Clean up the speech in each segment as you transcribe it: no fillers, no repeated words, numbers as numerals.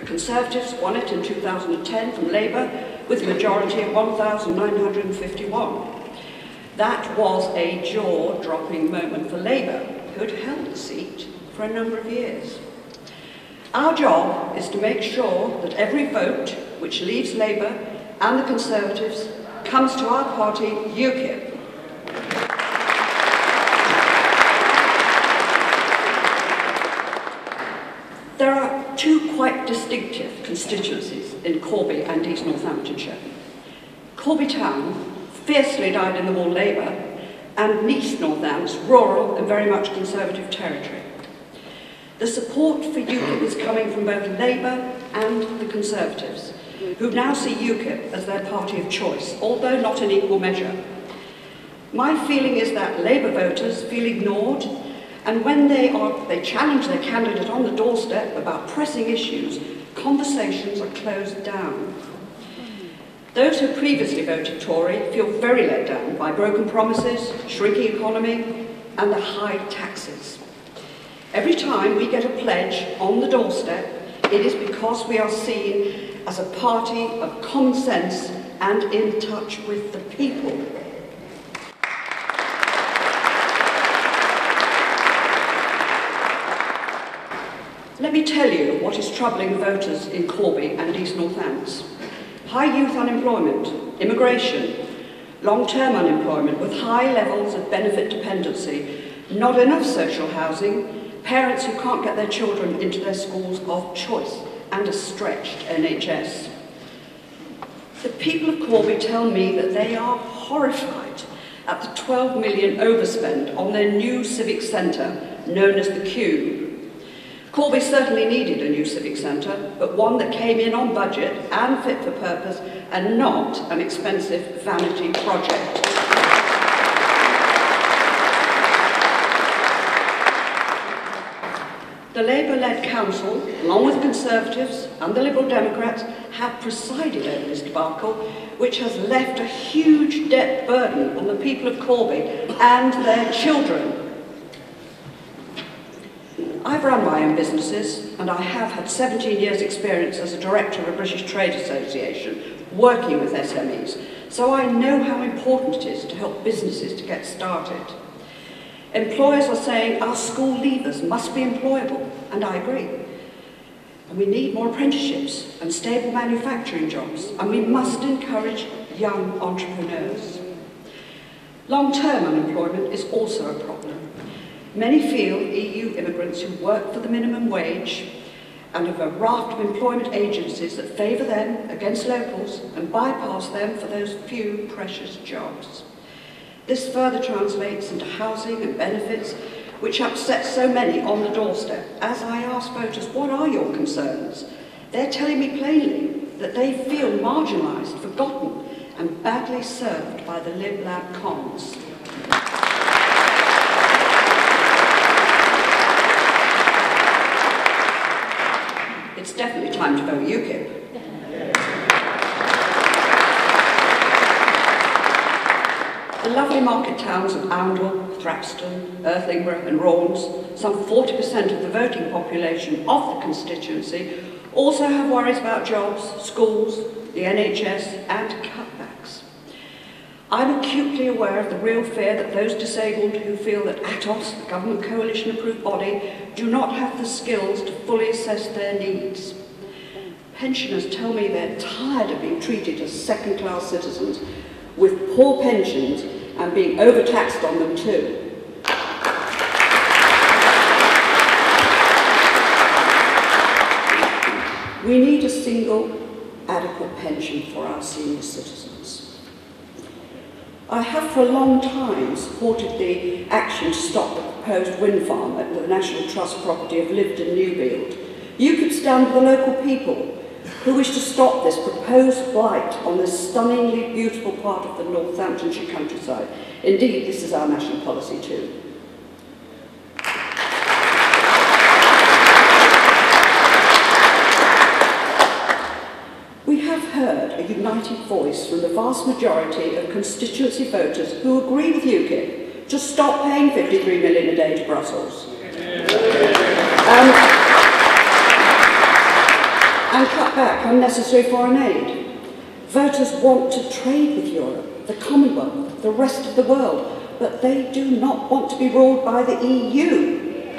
The Conservatives won it in 2010 from Labour with a majority of 1,951. That was a jaw-dropping moment for Labour, who had held the seat for a number of years. Our job is to make sure that every vote which leaves Labour and the Conservatives comes to our party, UKIP. There are two quite distinctive constituencies in Corby and East Northamptonshire. Corby Town, fiercely dyed-in-the-wool Labour, and East Northants, rural and very much Conservative territory. The support for UKIP is coming from both Labour and the Conservatives, who now see UKIP as their party of choice, although not in equal measure. My feeling is that Labour voters feel ignored, and when they challenge their candidate on the doorstep about pressing issues, conversations are closed down. Those who previously voted Tory feel very let down by broken promises, shrinking economy, and the high taxes. Every time we get a pledge on the doorstep, it is because we are seen as a party of common sense and in touch with the people. Let me tell you what is troubling voters in Corby and East Northants. High youth unemployment, immigration, long-term unemployment with high levels of benefit dependency, not enough social housing, parents who can't get their children into their schools of choice, and a stretched NHS. The people of Corby tell me that they are horrified at the 12 million overspend on their new civic centre, known as the Cube. Corby certainly needed a new civic centre, but one that came in on budget and fit for purpose, and not an expensive vanity project. The Labour-led council, along with the Conservatives and the Liberal Democrats, have presided over this debacle, which has left a huge debt burden on the people of Corby and their children. I've run my own businesses, and I have had 17 years' experience as a director of a British Trade Association, working with SMEs, so I know how important it is to help businesses to get started. Employers are saying our school leavers must be employable, and I agree. And we need more apprenticeships and stable manufacturing jobs, and we must encourage young entrepreneurs. Long-term unemployment is also a problem. Many feel EU immigrants who work for the minimum wage and have a raft of employment agencies that favour them against locals and bypass them for those few precious jobs. This further translates into housing and benefits, which upset so many on the doorstep. As I ask voters, what are your concerns? They're telling me plainly that they feel marginalised, forgotten, and badly served by the Lib Lab cons. It's definitely time to vote UKIP. The lovely market towns of Oundle, Thrapston, Irthlingborough and Raunds, some 40% of the voting population of the constituency, also have worries about jobs, schools, the NHS and cutbacks. I'm acutely aware of the real fear that those disabled who feel that ATOS, the government coalition-approved body, do not have the skills to fully assess their needs. Pensioners tell me they're tired of being treated as second-class citizens with poor pensions and being overtaxed on them too. We need a single, adequate pension for our senior citizens. I have for a long time supported the action to stop the proposed wind farm at the National Trust property of Lyveden Newfield. UKIP stand with the local people who wish to stop this proposed blight on this stunningly beautiful part of the Northamptonshire countryside. Indeed, this is our national policy too. We have heard a united voice from the vast majority of constituency voters who agree with UKIP to stop paying 53 million a day to cut back unnecessary foreign aid. Voters want to trade with Europe, the Commonwealth, the rest of the world, but they do not want to be ruled by the EU.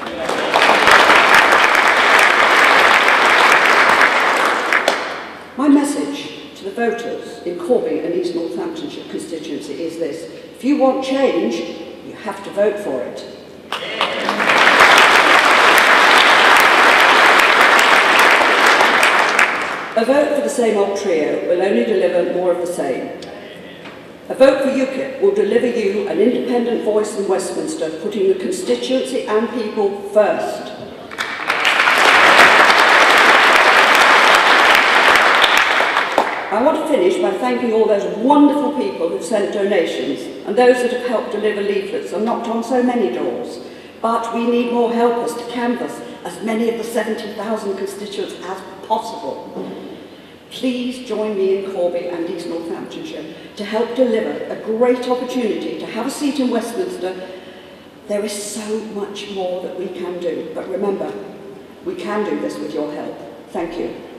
My message to the voters in Corby and East Northamptonshire constituency is this: if you want change, you have to vote for it. A vote for the same old trio will only deliver more of the same. A vote for UKIP will deliver you an independent voice in Westminster, putting the constituency and people first. I want to finish by thanking all those wonderful people who've sent donations and those that have helped deliver leaflets and knocked on so many doors. But we need more helpers to canvass as many of the 70,000 constituents as possible. Please join me in Corby and East Northamptonshire to help deliver a great opportunity to have a seat in Westminster. There is so much more that we can do, but remember, we can do this with your help. Thank you.